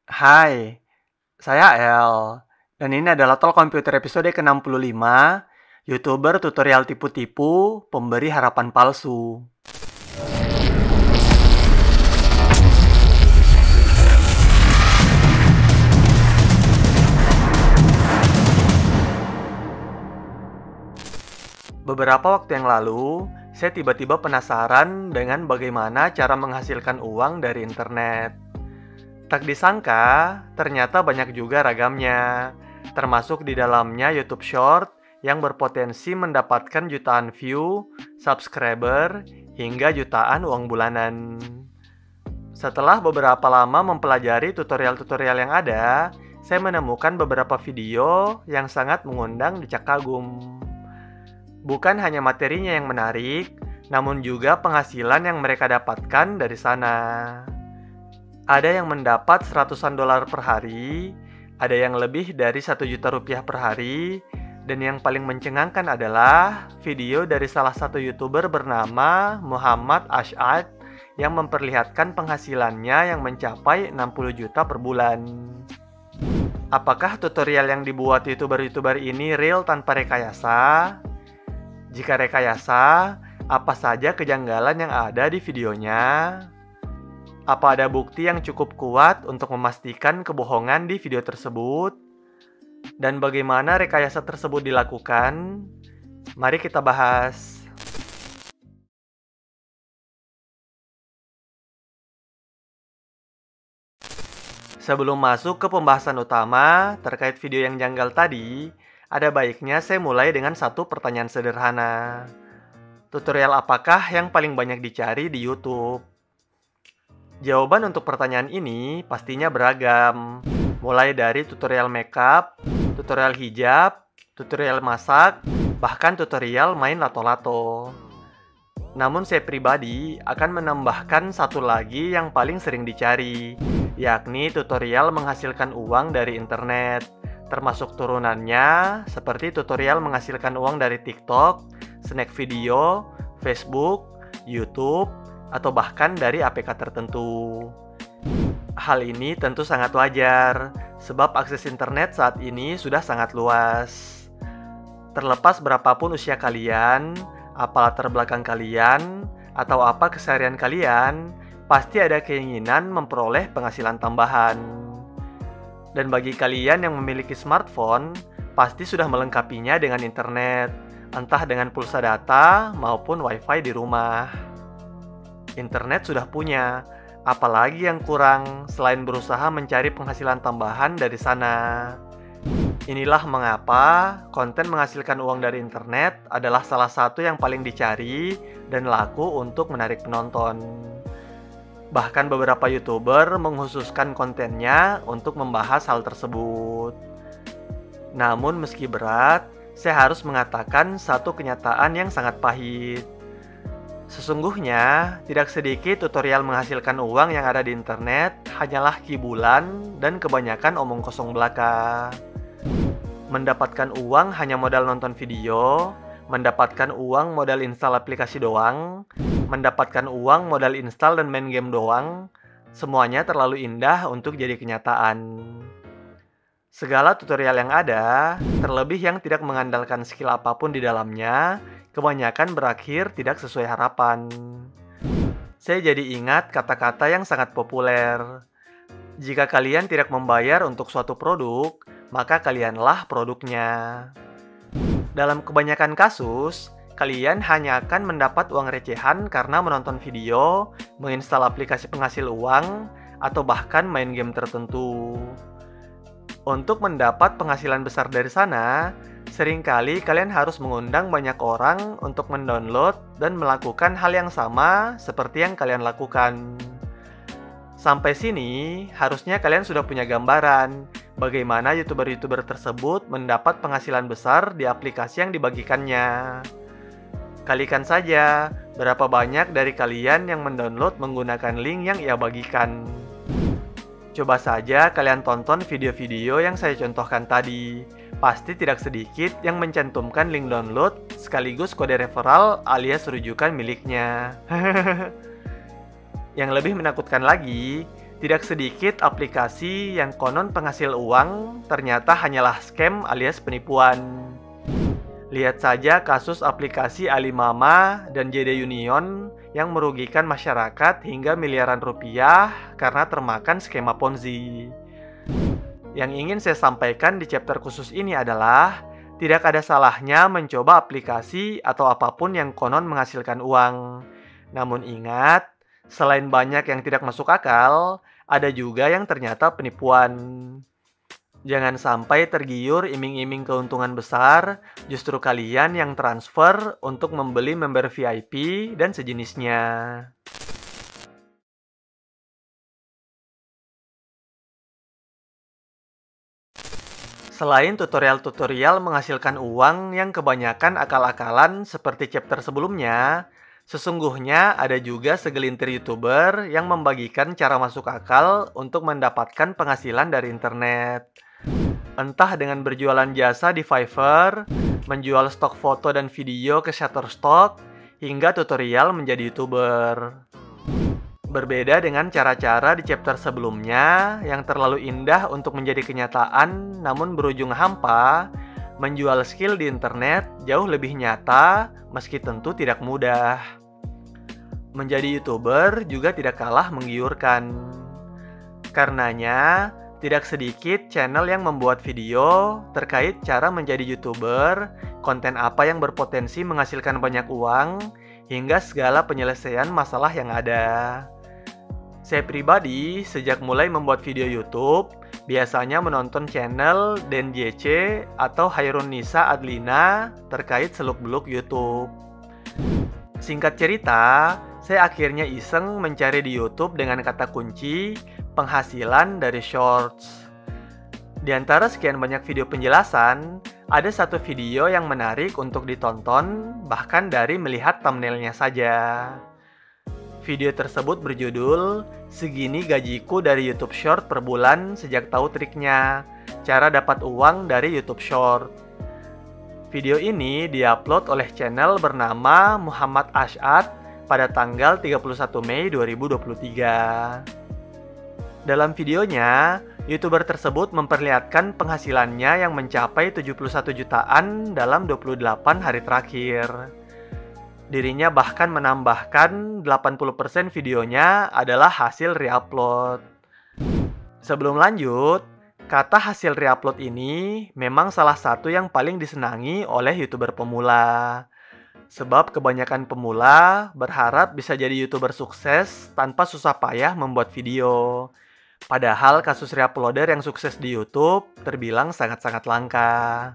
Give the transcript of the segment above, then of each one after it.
Hai, saya El, dan ini adalah Talk Komputer episode ke-65, YouTuber tutorial tipu-tipu, pemberi harapan palsu. Beberapa waktu yang lalu, saya tiba-tiba penasaran dengan bagaimana cara menghasilkan uang dari internet. Tak disangka, ternyata banyak juga ragamnya, termasuk di dalamnya YouTube Short yang berpotensi mendapatkan jutaan view, subscriber, hingga jutaan uang bulanan. Setelah beberapa lama mempelajari tutorial-tutorial yang ada, saya menemukan beberapa video yang sangat mengundang decak kagum. Bukan hanya materinya yang menarik, namun juga penghasilan yang mereka dapatkan dari sana. Ada yang mendapat seratusan dolar per hari, ada yang lebih dari 1 juta rupiah per hari, dan yang paling mencengangkan adalah video dari salah satu YouTuber bernama Muhammad Ash'ad yang memperlihatkan penghasilannya yang mencapai 60 juta per bulan. Apakah tutorial yang dibuat YouTuber-YouTuber ini real tanpa rekayasa? Jika rekayasa, apa saja kejanggalan yang ada di videonya? Apa ada bukti yang cukup kuat untuk memastikan kebohongan di video tersebut? Dan bagaimana rekayasa tersebut dilakukan? Mari kita bahas. Sebelum masuk ke pembahasan utama terkait video yang janggal tadi, ada baiknya saya mulai dengan satu pertanyaan sederhana. Tutorial apakah yang paling banyak dicari di YouTube? Jawaban untuk pertanyaan ini pastinya beragam, mulai dari tutorial makeup, tutorial hijab, tutorial masak, bahkan tutorial main lato-lato. Namun saya pribadi akan menambahkan satu lagi yang paling sering dicari, yakni tutorial menghasilkan uang dari internet, termasuk turunannya seperti tutorial menghasilkan uang dari TikTok, snack video, Facebook, YouTube, atau bahkan dari APK tertentu. Hal ini tentu sangat wajar, sebab akses internet saat ini sudah sangat luas. Terlepas berapapun usia kalian, apa latar belakang kalian, atau apa keseharian kalian, pasti ada keinginan memperoleh penghasilan tambahan. Dan bagi kalian yang memiliki smartphone, pasti sudah melengkapinya dengan internet, entah dengan pulsa data maupun wifi di rumah. Internet sudah punya, apalagi yang kurang selain berusaha mencari penghasilan tambahan dari sana. Inilah mengapa konten menghasilkan uang dari internet adalah salah satu yang paling dicari dan laku untuk menarik penonton. Bahkan beberapa YouTuber menghususkan kontennya untuk membahas hal tersebut. Namun meski berat, saya harus mengatakan satu kenyataan yang sangat pahit. Sesungguhnya, tidak sedikit tutorial menghasilkan uang yang ada di internet hanyalah kibulan dan kebanyakan omong kosong belaka. Mendapatkan uang hanya modal nonton video, mendapatkan uang modal install aplikasi doang, mendapatkan uang modal install dan main game doang, semuanya terlalu indah untuk jadi kenyataan. Segala tutorial yang ada, terlebih yang tidak mengandalkan skill apapun di dalamnya, kebanyakan berakhir tidak sesuai harapan. Saya jadi ingat kata-kata yang sangat populer. Jika kalian tidak membayar untuk suatu produk, maka kalianlah produknya. Dalam kebanyakan kasus, kalian hanya akan mendapat uang recehan karena menonton video, menginstal aplikasi penghasil uang, atau bahkan main game tertentu. Untuk mendapat penghasilan besar dari sana, seringkali kalian harus mengundang banyak orang untuk mendownload dan melakukan hal yang sama seperti yang kalian lakukan. Sampai sini, harusnya kalian sudah punya gambaran bagaimana YouTuber-YouTuber tersebut mendapat penghasilan besar di aplikasi yang dibagikannya. Kalikan saja berapa banyak dari kalian yang mendownload menggunakan link yang ia bagikan. Coba saja kalian tonton video-video yang saya contohkan tadi. Pasti tidak sedikit yang mencantumkan link download sekaligus kode referral alias rujukan miliknya. Yang lebih menakutkan lagi, Tidak sedikit aplikasi yang konon penghasil uang ternyata hanyalah scam alias penipuan. Lihat saja kasus aplikasi Alimama dan JD Union yang merugikan masyarakat hingga miliaran rupiah karena termakan skema Ponzi. Yang ingin saya sampaikan di chapter khusus ini adalah tidak ada salahnya mencoba aplikasi atau apapun yang konon menghasilkan uang. Namun ingat, selain banyak yang tidak masuk akal, ada juga yang ternyata penipuan. Jangan sampai tergiur iming-iming keuntungan besar, justru kalian yang transfer untuk membeli member VIP dan sejenisnya. Selain tutorial-tutorial menghasilkan uang yang kebanyakan akal-akalan seperti chapter sebelumnya, sesungguhnya ada juga segelintir YouTuber yang membagikan cara masuk akal untuk mendapatkan penghasilan dari internet. Entah dengan berjualan jasa di Fiverr, menjual stok foto dan video ke Shutterstock, hingga tutorial menjadi YouTuber. Berbeda dengan cara-cara di chapter sebelumnya yang terlalu indah untuk menjadi kenyataan namun berujung hampa, menjual skill di internet jauh lebih nyata meski tentu tidak mudah. Menjadi YouTuber juga tidak kalah menggiurkan. Karenanya, tidak sedikit channel yang membuat video terkait cara menjadi YouTuber, konten apa yang berpotensi menghasilkan banyak uang, hingga segala penyelesaian masalah yang ada. Saya pribadi, sejak mulai membuat video YouTube, biasanya menonton channel DenJC atau Hairun Nisa Adlina terkait seluk-beluk YouTube. Singkat cerita, saya akhirnya iseng mencari di YouTube dengan kata kunci penghasilan dari shorts. Di antara sekian banyak video penjelasan, ada satu video yang menarik untuk ditonton bahkan dari melihat thumbnailnya saja. Video tersebut berjudul "Segini Gajiku dari YouTube Short per bulan sejak tahu triknya, cara dapat uang dari YouTube Short". Video ini diupload oleh channel bernama Muhammad Ash'ad pada tanggal 31 Mei 2023. Dalam videonya, YouTuber tersebut memperlihatkan penghasilannya yang mencapai 71 jutaan dalam 28 hari terakhir. Dirinya bahkan menambahkan 80% videonya adalah hasil reupload. Sebelum lanjut, kata hasil reupload ini memang salah satu yang paling disenangi oleh YouTuber pemula. Sebab kebanyakan pemula berharap bisa jadi YouTuber sukses tanpa susah payah membuat video. Padahal kasus reuploader yang sukses di YouTube terbilang sangat-sangat langka.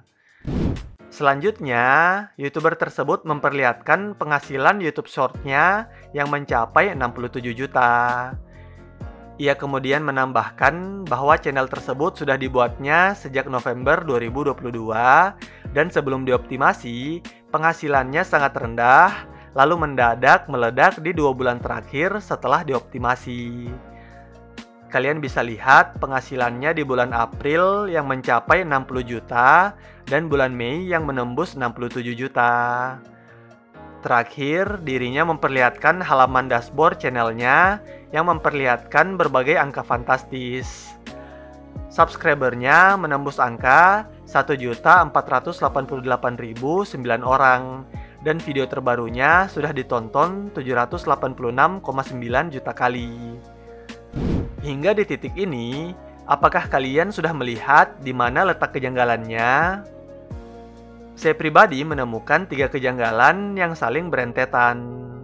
Selanjutnya, YouTuber tersebut memperlihatkan penghasilan YouTube Short-nya yang mencapai 67 juta. Ia kemudian menambahkan bahwa channel tersebut sudah dibuatnya sejak November 2022 dan sebelum dioptimasi, penghasilannya sangat rendah, lalu mendadak meledak di 2 bulan terakhir setelah dioptimasi. Kalian bisa lihat penghasilannya di bulan April yang mencapai 60 juta dan bulan Mei yang menembus 67 juta. Terakhir, dirinya memperlihatkan halaman dashboard channelnya yang memperlihatkan berbagai angka fantastis. Subscribernya menembus angka 1.488.009 orang dan video terbarunya sudah ditonton 786,9 juta kali. Hingga di titik ini, apakah kalian sudah melihat di mana letak kejanggalannya? Saya pribadi menemukan 3 kejanggalan yang saling berentetan.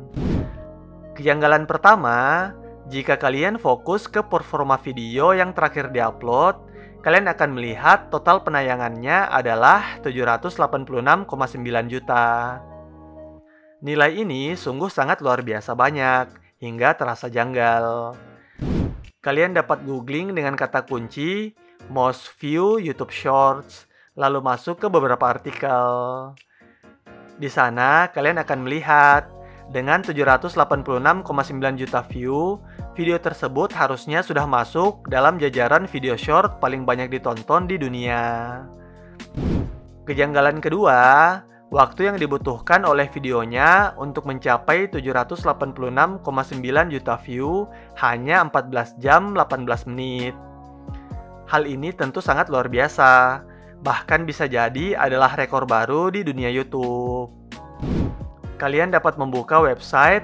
Kejanggalan pertama, jika kalian fokus ke performa video yang terakhir diupload, kalian akan melihat total penayangannya adalah 786,9 juta. Nilai ini sungguh sangat luar biasa banyak, hingga terasa janggal. Kalian dapat googling dengan kata kunci most view YouTube Shorts, lalu masuk ke beberapa artikel. Di sana kalian akan melihat dengan 786,9 juta view, video tersebut harusnya sudah masuk dalam jajaran video short paling banyak ditonton di dunia. Kejanggalan kedua, Waktu yang dibutuhkan oleh videonya untuk mencapai 786,9 juta view hanya 14 jam 18 menit. Hal ini tentu sangat luar biasa, bahkan bisa jadi adalah rekor baru di dunia YouTube. Kalian dapat membuka website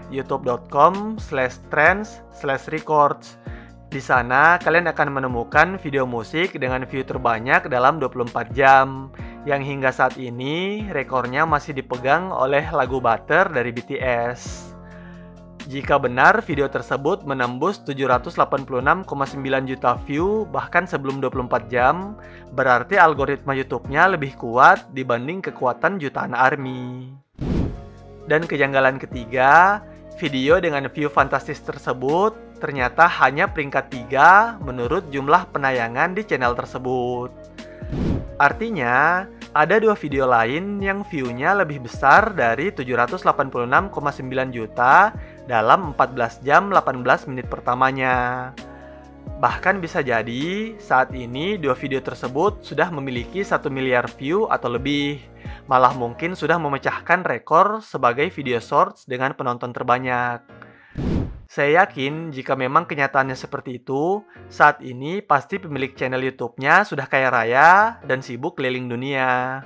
youtube.com/trends/records. Di sana kalian akan menemukan video musik dengan view terbanyak dalam 24 jam, yang hingga saat ini rekornya masih dipegang oleh lagu Butter dari BTS. Jika benar video tersebut menembus 786,9 juta view bahkan sebelum 24 jam, berarti algoritma YouTube-nya lebih kuat dibanding kekuatan jutaan ARMY. Dan kejanggalan ketiga, video dengan view fantastis tersebut ternyata hanya peringkat 3 menurut jumlah penayangan di channel tersebut. Artinya, ada 2 video lain yang view-nya lebih besar dari 786,9 juta dalam 14 jam 18 menit pertamanya. Bahkan bisa jadi saat ini 2 video tersebut sudah memiliki 1 miliar view atau lebih. Malah mungkin sudah memecahkan rekor sebagai video shorts dengan penonton terbanyak. Saya yakin jika memang kenyataannya seperti itu, saat ini pasti pemilik channel YouTube-nya sudah kaya raya dan sibuk keliling dunia.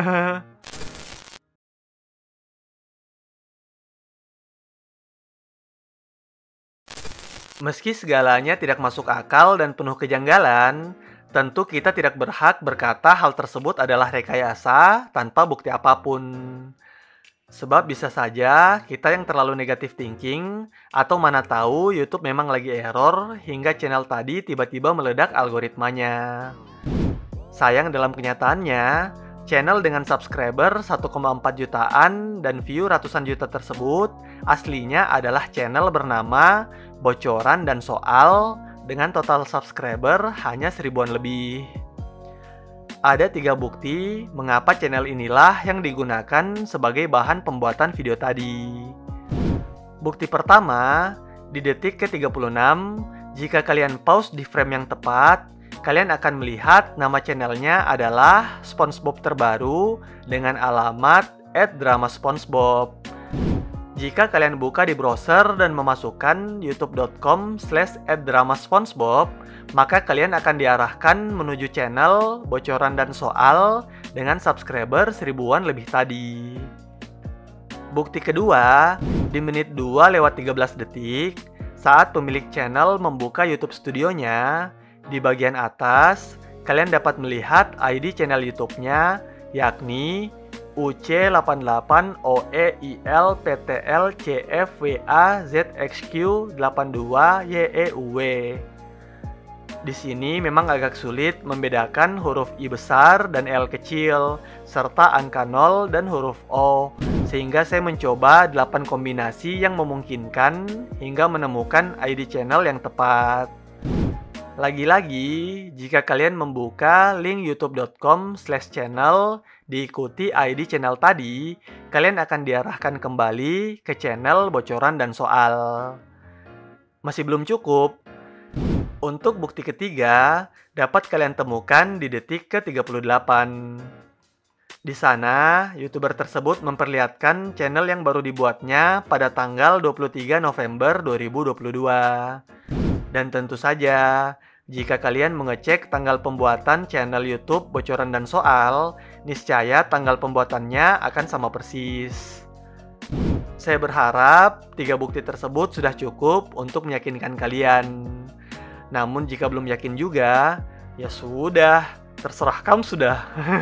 Meski segalanya tidak masuk akal dan penuh kejanggalan, tentu kita tidak berhak berkata hal tersebut adalah rekayasa tanpa bukti apapun. Sebab bisa saja kita yang terlalu negatif thinking, atau mana tahu YouTube memang lagi error hingga channel tadi tiba-tiba meledak algoritmanya. Sayang dalam kenyataannya, channel dengan subscriber 1,4 jutaan dan view ratusan juta tersebut aslinya adalah channel bernama Bocoran dan Soal dengan total subscriber hanya 1000-an lebih. Ada 3 bukti mengapa channel inilah yang digunakan sebagai bahan pembuatan video tadi. Bukti pertama, di detik ke-36, jika kalian pause di frame yang tepat, kalian akan melihat nama channelnya adalah SpongeBob terbaru dengan alamat @dramaspongebob. Jika kalian buka di browser dan memasukkan youtube.com/@dramaspongebob, maka kalian akan diarahkan menuju channel Bocoran dan Soal dengan subscriber 1000-an lebih tadi. Bukti kedua, di menit 2:13 detik, saat pemilik channel membuka YouTube Studionya, di bagian atas, kalian dapat melihat ID channel YouTube-nya, yakni UC88OEILPTLCFWAZXQ82YEUW. Di sini memang agak sulit membedakan huruf I besar dan L kecil, serta angka 0 dan huruf O, sehingga saya mencoba 8 kombinasi yang memungkinkan hingga menemukan ID channel yang tepat. Lagi-lagi, jika kalian membuka link youtube.com/channel diikuti ID channel tadi, kalian akan diarahkan kembali ke channel Bocoran dan Soal. Masih belum cukup? Untuk bukti ketiga, dapat kalian temukan di detik ke-38. Di sana, YouTuber tersebut memperlihatkan channel yang baru dibuatnya pada tanggal 23 November 2022. Dan tentu saja, jika kalian mengecek tanggal pembuatan channel YouTube Bocoran dan Soal, niscaya tanggal pembuatannya akan sama persis. Saya berharap 3 bukti tersebut sudah cukup untuk meyakinkan kalian. Namun jika belum yakin juga, ya sudah, terserah kamu sudah.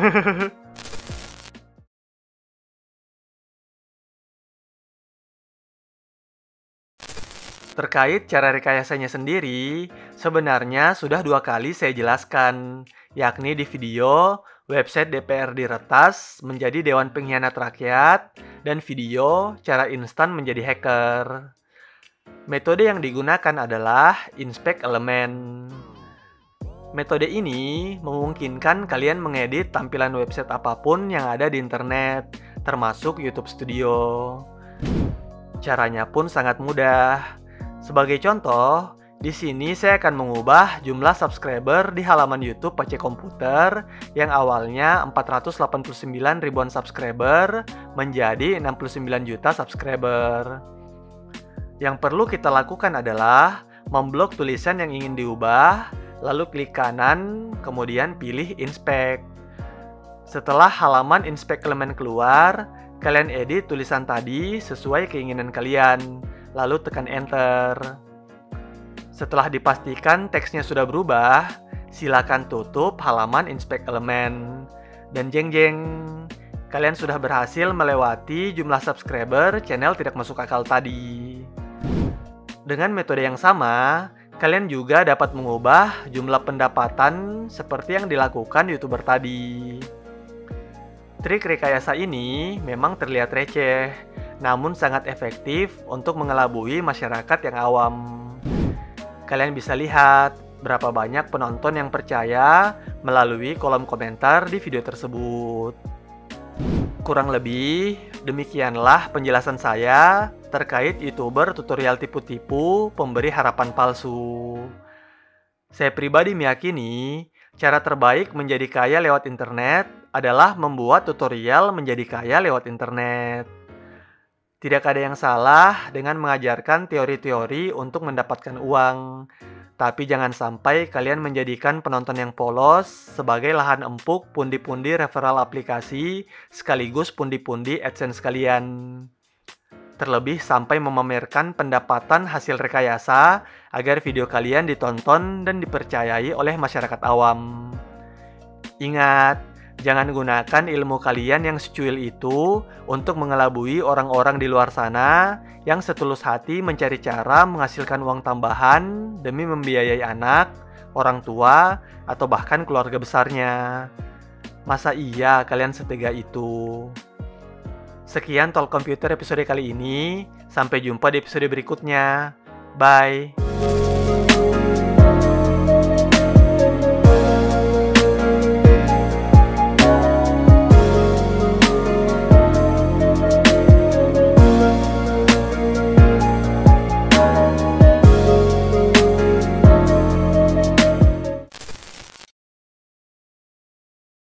Terkait cara rekayasanya sendiri, sebenarnya sudah 2 kali saya jelaskan, yakni di video website DPR diretas menjadi Dewan Pengkhianat Rakyat dan video cara instan menjadi hacker. Metode yang digunakan adalah inspect elemen. Metode ini memungkinkan kalian mengedit tampilan website apapun yang ada di internet, termasuk YouTube Studio. Caranya pun sangat mudah. Sebagai contoh, Di sini saya akan mengubah jumlah subscriber di halaman YouTube PC Komputer yang awalnya 489 ribuan subscriber menjadi 69 juta subscriber. Yang perlu kita lakukan adalah memblok tulisan yang ingin diubah, lalu klik kanan, kemudian pilih Inspect. Setelah halaman Inspect elemen keluar, kalian edit tulisan tadi sesuai keinginan kalian, lalu tekan Enter. Setelah dipastikan teksnya sudah berubah, silakan tutup halaman Inspect elemen. Dan jeng jeng, kalian sudah berhasil melewati jumlah subscriber channel tidak masuk akal tadi. Dengan metode yang sama, kalian juga dapat mengubah jumlah pendapatan seperti yang dilakukan YouTuber tadi. Trik rekayasa ini memang terlihat receh, namun sangat efektif untuk mengelabui masyarakat yang awam. Kalian bisa lihat berapa banyak penonton yang percaya melalui kolom komentar di video tersebut. Kurang lebih, demikianlah penjelasan saya terkait YouTuber tutorial tipu-tipu pemberi harapan palsu. Saya pribadi meyakini, cara terbaik menjadi kaya lewat internet adalah membuat tutorial menjadi kaya lewat internet. Tidak ada yang salah dengan mengajarkan teori-teori untuk mendapatkan uang. Tapi jangan sampai kalian menjadikan penonton yang polos sebagai lahan empuk pundi-pundi referral aplikasi sekaligus pundi-pundi AdSense kalian. Terlebih sampai memamerkan pendapatan hasil rekayasa agar video kalian ditonton dan dipercayai oleh masyarakat awam. Ingat, jangan gunakan ilmu kalian yang secuil itu untuk mengelabui orang-orang di luar sana yang setulus hati mencari cara menghasilkan uang tambahan demi membiayai anak, orang tua, atau bahkan keluarga besarnya. Masa iya kalian setega itu? Sekian Talk Computer episode kali ini. Sampai jumpa di episode berikutnya. Bye!